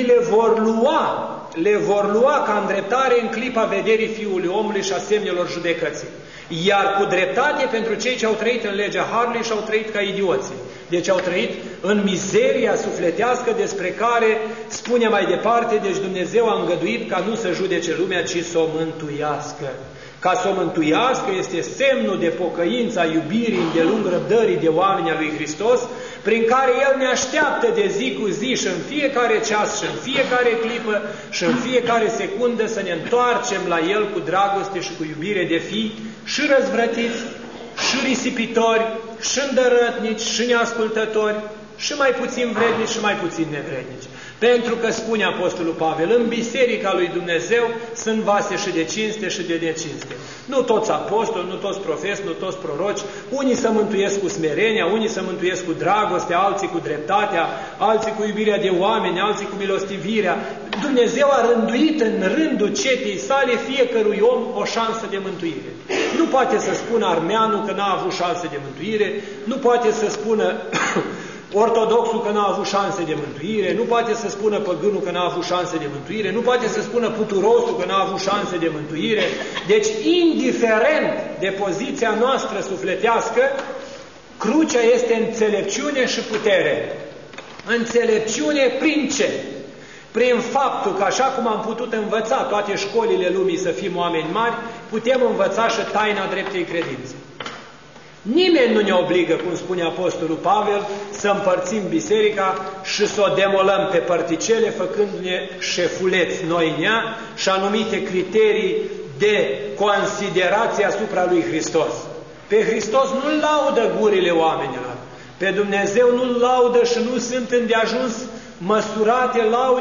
le vor lua ca îndreptare în clipa vederii Fiului Omului și a semnelor judecății. Iar cu dreptate pentru cei ce au trăit în legea Harului și au trăit ca idioții. Deci au trăit în mizeria sufletească despre care spune mai departe, deci Dumnezeu a îngăduit ca nu să judece lumea, ci să o mântuiască. Ca să o mântuiască este semnul de pocăință, a iubirii, îndelung răbdării de oameni a lui Hristos, prin care El ne așteaptă de zi cu zi și în fiecare ceas și în fiecare clipă și în fiecare secundă să ne întoarcem la El cu dragoste și cu iubire de fii și răzvrătiți, și risipitori, și îndărătnici, și neascultători, și mai puțin vrednici și mai puțin nevrednici. Pentru că spune Apostolul Pavel, în Biserica lui Dumnezeu sunt vase și de cinste și de necinste. Nu toți apostoli, nu toți profeți, nu toți proroci, unii se mântuiesc cu smerenia, unii se mântuiesc cu dragostea, alții cu dreptatea, alții cu iubirea de oameni, alții cu milostivirea. Dumnezeu a rânduit în rândul cetei sale fiecărui om o șansă de mântuire. Nu poate să spună armeanul că n-a avut șanse de mântuire, nu poate să spună ortodoxul că n-a avut șanse de mântuire, nu poate să spună păgânul că n-a avut șanse de mântuire, nu poate să spună puturosul că n-a avut șanse de mântuire. Deci, indiferent de poziția noastră sufletească, crucea este înțelepciune și putere. Înțelepciune prin ce? Prin faptul că, așa cum am putut învăța toate școlile lumii să fim oameni mari, putem învăța și taina dreptei credințe. Nimeni nu ne obligă, cum spune Apostolul Pavel, să împărțim biserica și să o demolăm pe părticele, făcându-ne șefuleți noi în ea și anumite criterii de considerație asupra lui Hristos. Pe Hristos nu-L laudă gurile oamenilor, pe Dumnezeu nu-L laudă și nu sunt îndeajuns măsurate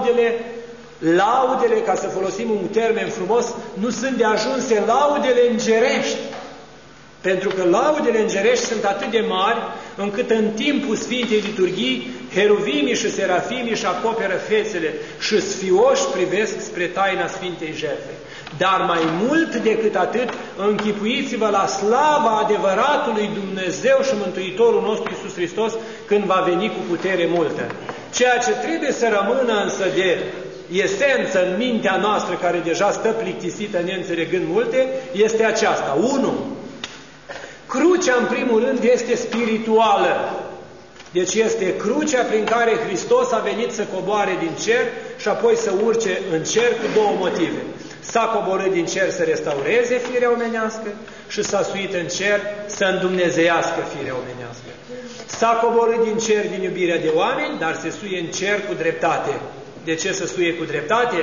laudele, ca să folosim un termen frumos, nu sunt de ajunse laudele îngerești. Pentru că laudele îngerești sunt atât de mari, încât în timpul Sfintei Liturghii, heruvimii și serafimii își acoperă fețele și sfioși privesc spre taina Sfintei Jertfe. Dar mai mult decât atât, închipuiți-vă la slava adevăratului Dumnezeu și Mântuitorul nostru Iisus Hristos, când va veni cu putere multă. Ceea ce trebuie să rămână însă de esență în mintea noastră, care deja stă plictisită neînțelegând multe, este aceasta. 1. Crucea, în primul rând, este spirituală. Deci este crucea prin care Hristos a venit să coboare din cer și apoi să urce în cer cu două motive. S-a coborât din cer să restaureze firea omenească și s-a suit în cer să îndumnezeiască firea omenească. S-a coborât din cer din iubirea de oameni, dar se suie în cer cu dreptate. De ce se suie cu dreptate?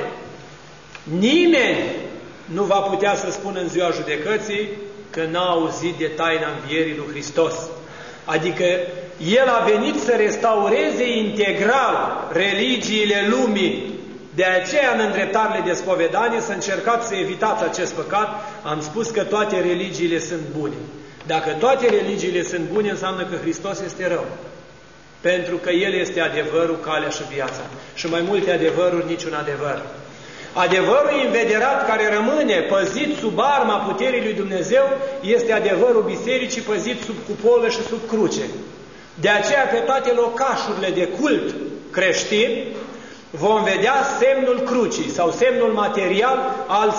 Nimeni nu va putea să spună în ziua judecății că n-a auzit de taina învierii lui Hristos. Adică El a venit să restaureze integral religiile lumii. De aceea, în îndreptarile de spovedanie, să încercați să evitați acest păcat. Am spus că toate religiile sunt bune. Dacă toate religiile sunt bune, înseamnă că Hristos este rău. Pentru că El este adevărul, calea și viața. Și mai multe adevăruri, niciun adevăr. Adevărul invederat care rămâne păzit sub arma puterii lui Dumnezeu este adevărul bisericii păzit sub cupolă și sub cruce. De aceea pe toate locașurile de cult creștin vom vedea semnul crucii sau semnul material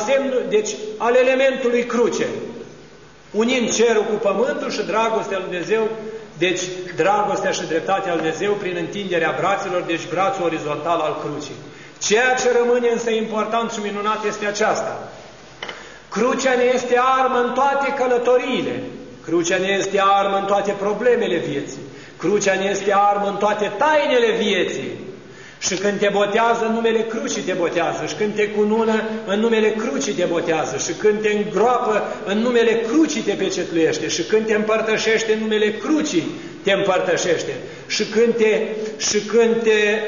al elementului cruce. Unind cerul cu pământul și dragostea lui Dumnezeu, deci dragostea și dreptatea lui Dumnezeu prin întinderea brațelor, deci brațul orizontal al crucii. Ceea ce rămâne însă important și minunat este aceasta. Crucea ne este armă în toate călătoriile. Crucea ne este armă în toate problemele vieții. Crucea ne este armă în toate tainele vieții. Și când te botează, în numele crucii te botează. Și când te cunună, în numele crucii te botează. Și când te îngroapă, în numele crucii te pecetluiește. Și când te împărtășește, în numele crucii te împărtășește. Și când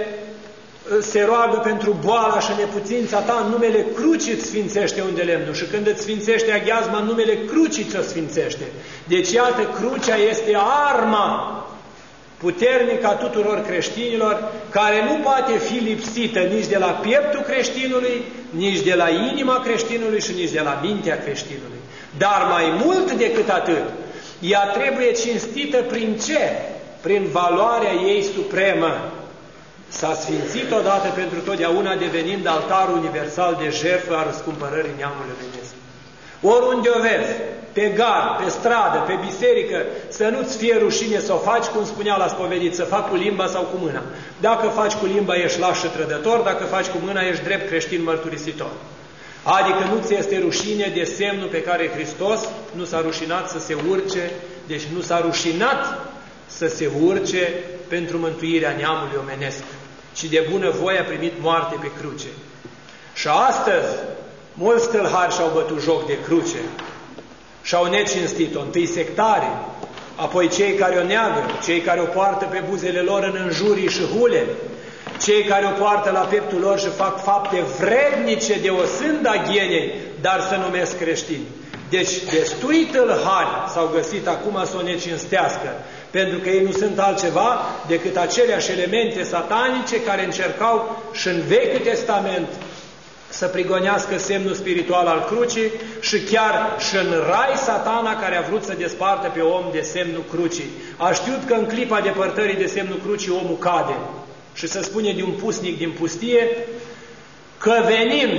se roagă pentru boala și nepuțința ta, în numele crucii îți sfințește unde lemnul. Și când îți sfințește aghiazma, în numele crucii ți-o sfințește. Deci, iată, crucea este arma puternică a tuturor creștinilor, care nu poate fi lipsită nici de la pieptul creștinului, nici de la inima creștinului și nici de la mintea creștinului. Dar mai mult decât atât, Ea trebuie cinstită prin ce? Prin valoarea ei supremă. S-a sfințit odată pentru totdeauna, devenind altar universal de jertfă a răscumpărării neamului omenesc. Oriunde o vezi, pe gar, pe stradă, pe biserică, să nu-ți fie rușine să o faci, cum spunea la spovedit, să fac cu limba sau cu mâna. Dacă faci cu limba, ești laș și trădător, dacă faci cu mâna, ești drept creștin mărturisitor. Adică nu ți este rușine de semnul pe care Hristos nu s-a rușinat să se urce, deci nu s-a rușinat să se urce pentru mântuirea neamului omenesc, ci de bună voie a primit moarte pe cruce. Și astăzi, mulți tâlhari și-au bătut joc de cruce și-au necinstit-o, întâi sectari, apoi cei care o neagă, cei care o poartă pe buzele lor în înjurii și hule, cei care o poartă la pieptul lor și fac fapte vrednice de o sânda ghenei, dar să numesc creștini. Deci destui tâlhari s-au găsit acum să o necinstească, pentru că ei nu sunt altceva decât aceleași elemente satanice care încercau și în Vechiul Testament să prigonească semnul spiritual al crucii și chiar și în rai Satana care a vrut să despartă pe om de semnul crucii. A știut că în clipa depărtării de semnul crucii omul cade și se spune de un pusnic din pustie că venind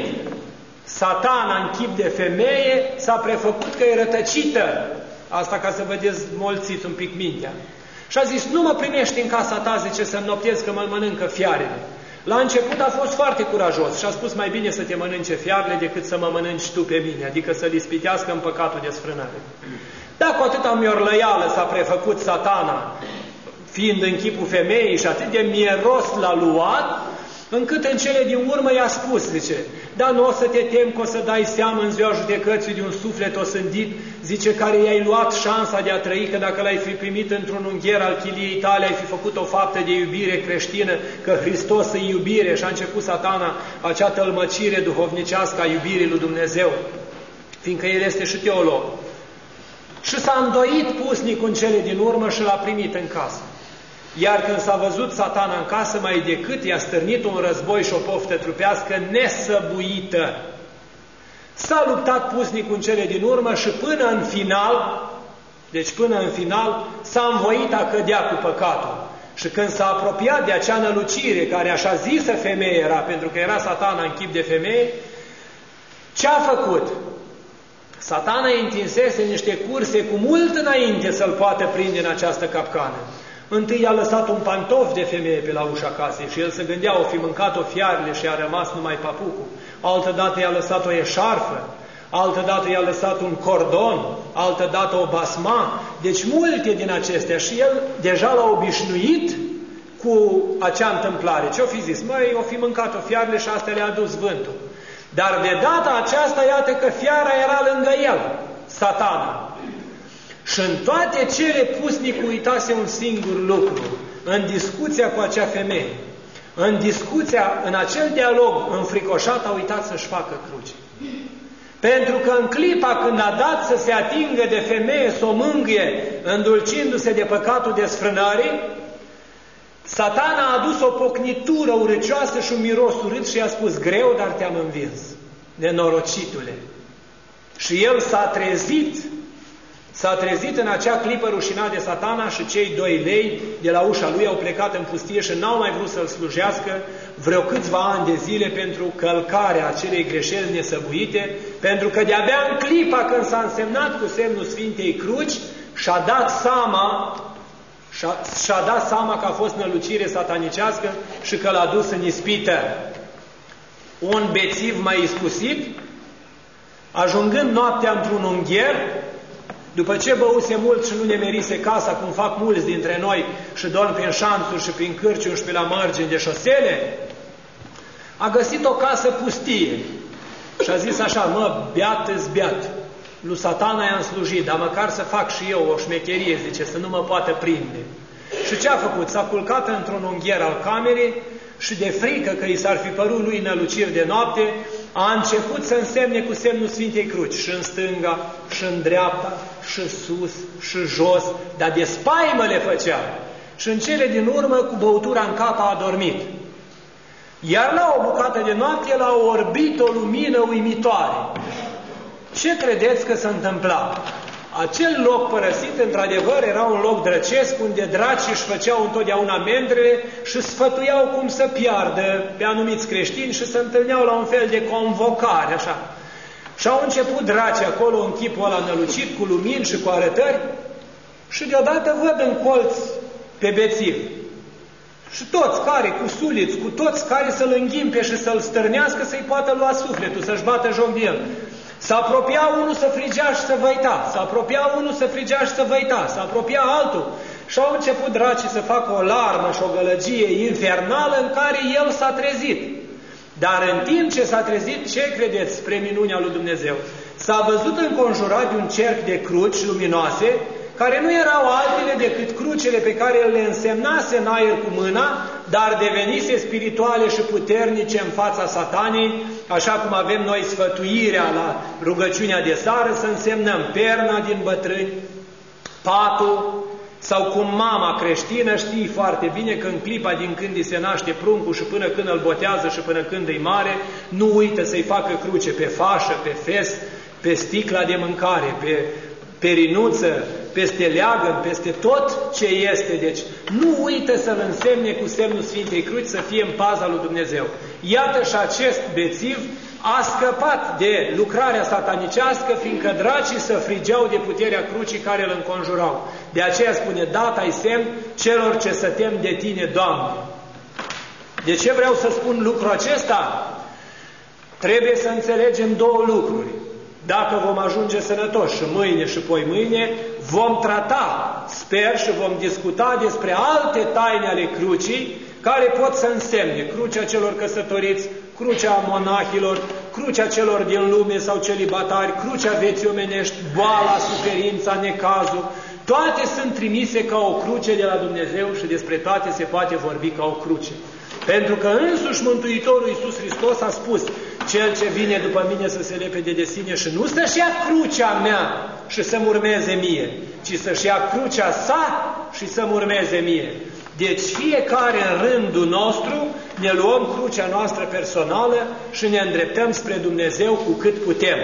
Satana în chip de femeie s-a prefăcut că e rătăcită. Asta ca să vă dezmolțiți un pic mintea. Și a zis, nu mă primești în casa ta, zice, să înnoptez că mă mănâncă fiarele. La început a fost foarte curajos și a spus, mai bine să te mănânce fiarele decât să mă mănânci tu pe mine, adică să-l ispitească în păcatul de sfrânare. Dar cu atâta miorlăială s-a prefăcut Satana, fiind în chipul femeii și atât de mieros l-a luat, încât în cele din urmă i-a spus, zice, dar nu o să te temi că o să dai seamă în ziua judecății de un suflet osândit, zice, care i-ai luat șansa de a trăi, că dacă l-ai fi primit într-un ungher al chiliei tale, ai fi făcut o faptă de iubire creștină, că Hristos e iubire și a început Satana acea tălmăcire duhovnicească a iubirii lui Dumnezeu, fiindcă el este și teolog. Și s-a îndoit pusnicul în cele din urmă și l-a primit în casă. Iar când s-a văzut Satana în casă, mai decât i-a stârnit un război și o poftă trupească nesăbuită. S-a luptat pusnicul în cele din urmă și până în final, deci până în final, s-a învoit a cădea cu păcatul. Și când s-a apropiat de acea nălucire, care așa zisă femeie era, pentru că era Satana în chip de femeie, ce a făcut? Satana îi întinsese niște curse cu mult înainte să-l poată prinde în această capcană. Întâi i-a lăsat un pantof de femeie pe la ușa casei și el se gândea, o fi mâncat-o fiarele și a rămas numai papucul. Altădată i-a lăsat o eșarfă, altădată i-a lăsat un cordon, altădată o basma. Deci multe din acestea și el deja l-a obișnuit cu acea întâmplare. Ce-o fi zis? Măi, o fi mâncat-o fiarele și astea le-a adus vântul. Dar de data aceasta, iată că fiara era lângă el, Satana. Și în toate cele pusnicul uitase un singur lucru, în discuția cu acea femeie, în acel dialog înfricoșat a uitat să-și facă cruce. Pentru că în clipa când a dat să se atingă de femeie, să o mângâie, îndulcindu-se de păcatul desfrânării, Satana a adus o pocnitură urăcioasă și un miros urât și i-a spus, greu, dar te-am învins, nenorocitule. Și el s-a trezit în acea clipă rușinat de Satana și cei 2 lei de la ușa lui au plecat în pustie și n-au mai vrut să-l slujească vreo câțiva ani de zile pentru călcarea acelei greșeli nesăbuite, pentru că de-abia în clipa când s-a însemnat cu semnul Sfintei Cruci și-a dat seama că a fost nălucire satanicească și că l-a dus în ispită. Un bețiv mai iscusit, ajungând noaptea într-un ungher, după ce băuse mult și nu nemerise casa, cum fac mulți dintre noi și dorm prin șanțuri și prin cârciuni și pe la margini de șosele, a găsit o casă pustie și a zis așa, mă, beat-ți beat, lui Satana i-am slujit, dar măcar să fac și eu o șmecherie, zice, să nu mă poată prinde. Și ce a făcut? S-a culcat într-un ungher al camerei și de frică că i s-ar fi părut lui năluciri de noapte, a început să însemne cu semnul Sfintei Cruci, și în stânga, și în dreapta, și sus, și jos, dar de spaimă le făcea. Și în cele din urmă, cu băutura în cap, a adormit. Iar la o bucată de noapte, el a orbit o lumină uimitoare. Ce credeți că se întâmpla? Acel loc părăsit, într-adevăr, era un loc drăcesc, unde dracii își făceau întotdeauna mendrele și sfătuiau cum să piardă pe anumiți creștini și se întâlneau la un fel de convocare, așa. Și au început dracii acolo, în chipul ăla nălucit, cu lumini și cu arătări, și deodată văd în colț pe bețiv. Și toți care, cu suliți, cu toți care să-l înghimpe și să-l stârnească, să-i poată lua sufletul, să-și bată joc de el. S-apropia unul să frigea și să văita, s-apropia unul să frigea și să văita, s-apropia altul. Și au început dracii să facă o larmă și o gălăgie infernală în care el s-a trezit. Dar în timp ce s-a trezit, ce credeți spre minunea lui Dumnezeu? S-a văzut înconjurat de un cerc de cruci luminoase, care nu erau altele decât crucele pe care le însemnase în aer cu mâna, dar devenise spirituale și puternice în fața Satanei, așa cum avem noi sfătuirea la rugăciunea de seară, să însemnăm perna din bătrâni, patul, sau cum mama creștină știe foarte bine că în clipa din când îi se naște pruncul și până când îl botează și până când îi mare, nu uită să-i facă cruce pe fașă, pe fes, pe sticla de mâncare, pe perinuță, peste leagăn, peste tot ce este. Deci nu uită să-l însemne cu semnul Sfintei Cruci, să fie în paza lui Dumnezeu. Iată și acest bețiv a scăpat de lucrarea satanicească, fiindcă dracii se frigeau de puterea crucii care îl înconjurau. De aceea spune, dat ai semn celor ce se tem de tine, Doamne. De ce vreau să spun lucrul acesta? Trebuie să înțelegem două lucruri. Dacă vom ajunge sănătoși și mâine și poi mâine, vom trata, sper, și vom discuta despre alte taine ale crucii care pot să însemne crucea celor căsătoriți, crucea monahilor, crucea celor din lume sau celibatari, crucea vieții omenești, boala, suferința, necazul. Toate sunt trimise ca o cruce de la Dumnezeu și despre toate se poate vorbi ca o cruce. Pentru că însuși Mântuitorul Iisus Hristos a spus, cel ce vine după mine să se lepede de sine și nu să-și ia crucea mea și să-mi urmeze mie, ci să-și ia crucea sa și să-mi urmeze mie. Deci fiecare în rândul nostru ne luăm crucea noastră personală și ne îndreptăm spre Dumnezeu cu cât putem.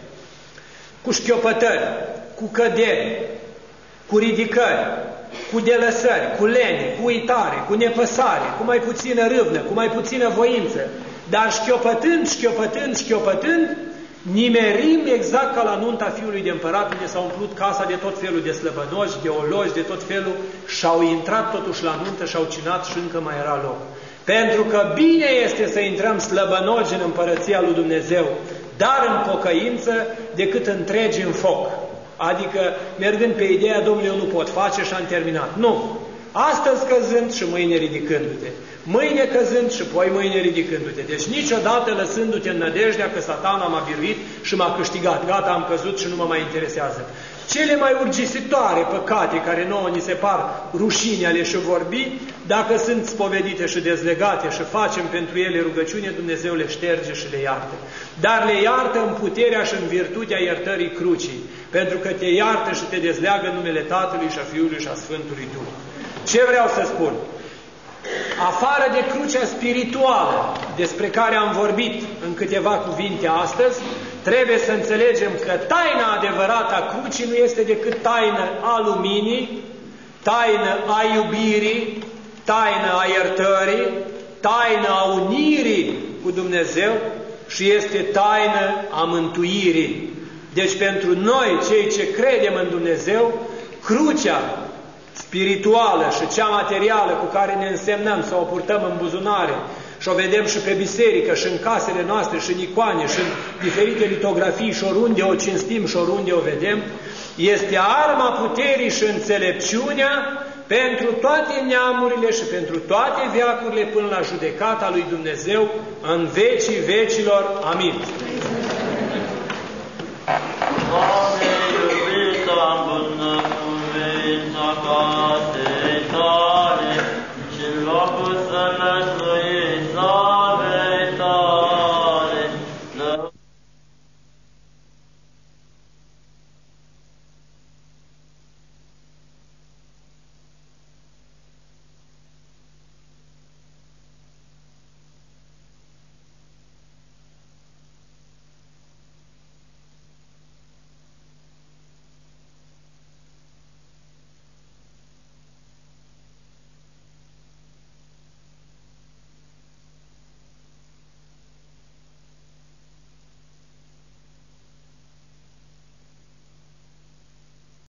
Cu șchiopătări, cu căderi, cu ridicări, cu delăsări, cu lene, cu uitare, cu nepăsare, cu mai puțină râvnă, cu mai puțină voință, dar șchiopătând, nimerim exact ca la nunta fiului de împărat, unde s-a umplut casa de tot felul de slăbănoși, de oloși, de tot felul, și-au intrat totuși la nuntă și-au cinat și încă mai era loc. Pentru că bine este să intrăm slăbănoși în împărăția lui Dumnezeu, dar în pocăință, decât întregi în foc. Adică, mergând pe ideea, Domnule, eu nu pot face și am terminat. Nu! Astăzi căzând și mâine ridicându-te. Mâine căzând și poi mâine ridicându-te. Deci niciodată lăsându-te în nădejdea că Satana m-a biruit și m-a câștigat. Gata, am căzut și nu mă mai interesează. Cele mai urgisitoare păcate care nouă ni se par rușine ale și vorbi, dacă sunt spovedite și dezlegate și facem pentru ele rugăciune, Dumnezeu le șterge și le iartă. Dar le iartă în puterea și în virtutea iertării crucii, pentru că te iartă și te dezleagă în numele Tatălui și a Fiului și a Sfântului Duh. Ce vreau să spun? Afară de crucea spirituală, despre care am vorbit în câteva cuvinte astăzi, trebuie să înțelegem că taina adevărată a crucii nu este decât taină a luminii, taină a iubirii, taină a iertării, taină a unirii cu Dumnezeu și este taină a mântuirii. Deci pentru noi, cei ce credem în Dumnezeu, crucea spirituală și cea materială cu care ne însemnăm să o purtăm în buzunare și o vedem și pe biserică și în casele noastre și în icoane și în diferite litografii și oriunde o cinstim și oriunde o vedem, este arma puterii și înțelepciunea pentru toate neamurile și pentru toate veacurile până la judecata lui Dumnezeu în vecii vecilor. Amin.